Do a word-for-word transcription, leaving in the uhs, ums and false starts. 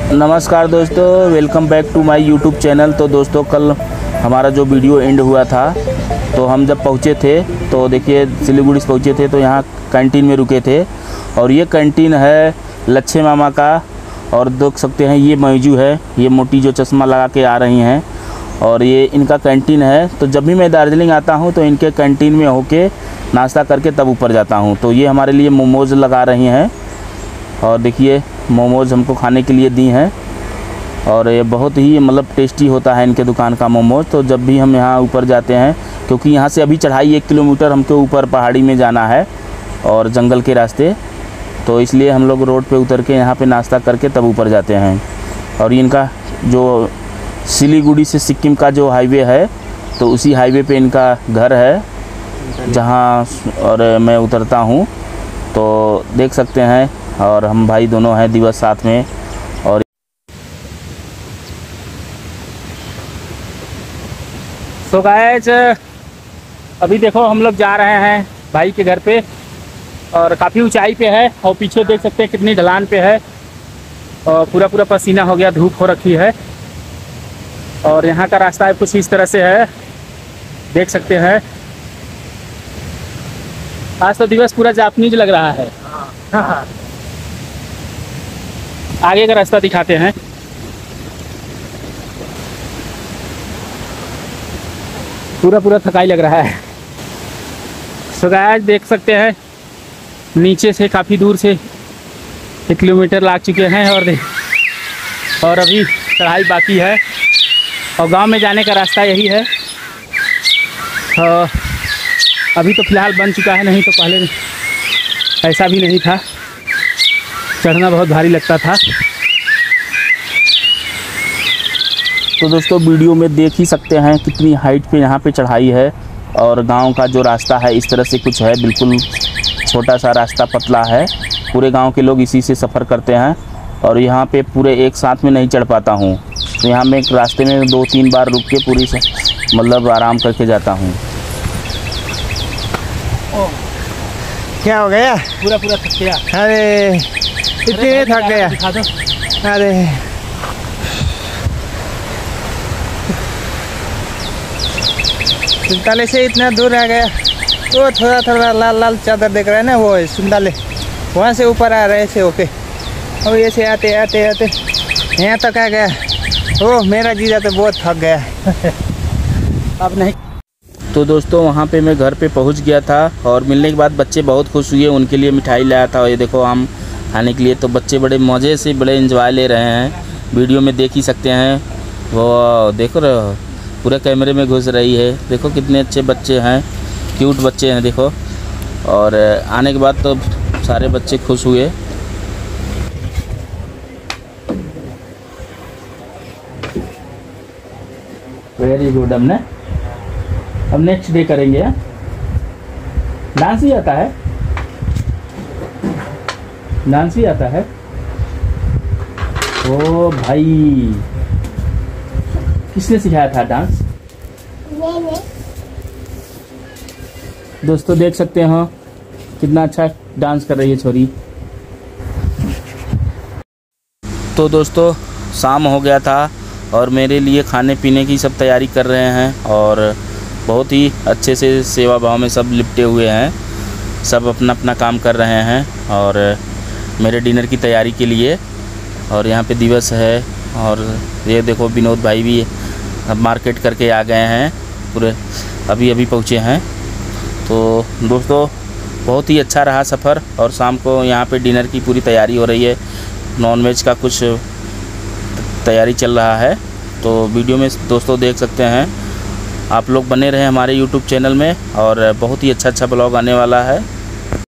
नमस्कार दोस्तों, welcome back to my YouTube channel. तो दोस्तों, कल हमारा जो वीडियो एंड हुआ था, तो हम जब पहुँचे थे तो देखिए सिलीगुड़ी से पहुँचे थे तो यहाँ कैंटीन में रुके थे। और ये कैंटीन है लच्छे मामा का। और देख सकते हैं ये मौजू है, ये मोटी जो चश्मा लगा के आ रही हैं, और ये इनका कैंटीन है। तो जब भी मैं दार्जिलिंग आता हूँ तो इनके कैंटीन में होके नाश्ता करके तब ऊपर जाता हूँ। तो ये हमारे लिए मोमोज़ लगा रही हैं, और देखिए मोमोज़ हमको खाने के लिए दी हैं, और ये बहुत ही मतलब टेस्टी होता है इनके दुकान का मोमोज़। तो जब भी हम यहाँ ऊपर जाते हैं, क्योंकि यहाँ से अभी चढ़ाई एक किलोमीटर हमको ऊपर पहाड़ी में जाना है और जंगल के रास्ते, तो इसलिए हम लोग रोड पे उतर के यहाँ पे नाश्ता करके तब ऊपर जाते हैं। और इनका जो सिलीगुड़ी से सिक्किम का जो हाईवे है, तो उसी हाईवे पे इनका घर है जहाँ और मैं उतरता हूँ। तो देख सकते हैं, और हम भाई दोनों हैं दिवस साथ में। और सो गाइस, अभी देखो हम लोग जा रहे हैं भाई के घर पे, और काफ़ी ऊंचाई पे है, और पीछे देख सकते हैं कितनी ढलान पे है, और पूरा पूरा पसीना हो गया, धूप हो रखी है। और यहाँ का रास्ता कुछ इस तरह से है, देख सकते हैं। आज तो दिवस पूरा जापानीज लग रहा है। हाँ, आगे का रास्ता दिखाते हैं। पूरा पूरा थकाई लग रहा है। सो गाइस, देख सकते हैं नीचे से काफ़ी दूर से एक किलोमीटर लाग चुके हैं, और और अभी चढ़ाई बाकी है, और गांव में जाने का रास्ता यही है। और अभी तो फ़िलहाल बन चुका है, नहीं तो पहले ऐसा भी नहीं था, चढ़ना बहुत भारी लगता था। तो दोस्तों, वीडियो में देख ही सकते हैं कितनी हाइट पे यहाँ पे चढ़ाई है, और गांव का जो रास्ता है इस तरह से कुछ है, बिल्कुल छोटा सा रास्ता, पतला है। पूरे गांव के लोग इसी से सफ़र करते हैं, और यहाँ पे पूरे एक साथ में नहीं चढ़ पाता हूँ, तो यहाँ मैं एक रास्ते में दो तीन बार रुक के पूरी मतलब आराम करके जाता हूँ। क्या हो गया? पूरा पूरा थक गया। अरे इतने थक गया। दिखा दो। अरे सुंदाले से इतना दूर आ गया, वो थोड़ा थोड़ा लाल लाल चादर देख रहा है ना, वो है सुंदाले, वहाँ से ऊपर आ रहे थे। ओके, और ये से आते आते आते यहाँ तक आ गया। ओ मेरा जीजा तो बहुत थक गया। अब नहीं। तो दोस्तों, वहाँ पे मैं घर पे पहुँच गया था, और मिलने के बाद बच्चे बहुत खुश हुए, उनके लिए मिठाई लाया था, और ये देखो आम खाने के लिए। तो बच्चे बड़े मज़े से बड़े एंजॉय ले रहे हैं, वीडियो में देख ही सकते हैं। वो देखो रहे, पूरे कैमरे में घुस रही है, देखो कितने अच्छे बच्चे हैं, क्यूट बच्चे हैं देखो। और आने के बाद तो सारे बच्चे खुश हुए। Very good. हमने अब नेक्स्ट डे करेंगे। डांस भी आता है, डांस भी आता है। ओ भाई, किसने सिखाया था डांस? मैंने। दोस्तों देख सकते हो कितना अच्छा डांस कर रही है छोरी। तो दोस्तों, शाम हो गया था, और मेरे लिए खाने पीने की सब तैयारी कर रहे हैं, और बहुत ही अच्छे से सेवा भाव में सब लिपटे हुए हैं, सब अपना अपना काम कर रहे हैं, और मेरे डिनर की तैयारी के लिए। और यहाँ पे दिवस है, और ये देखो विनोद भाई भी अब मार्केट करके आ गए हैं, पूरे अभी अभी पहुँचे हैं। तो दोस्तों, बहुत ही अच्छा रहा सफ़र, और शाम को यहाँ पे डिनर की पूरी तैयारी हो रही है, नॉनवेज का कुछ तैयारी चल रहा है। तो वीडियो में दोस्तों देख सकते हैं, आप लोग बने रहें हमारे यूट्यूब चैनल में, और बहुत ही अच्छा अच्छा ब्लॉग आने वाला है।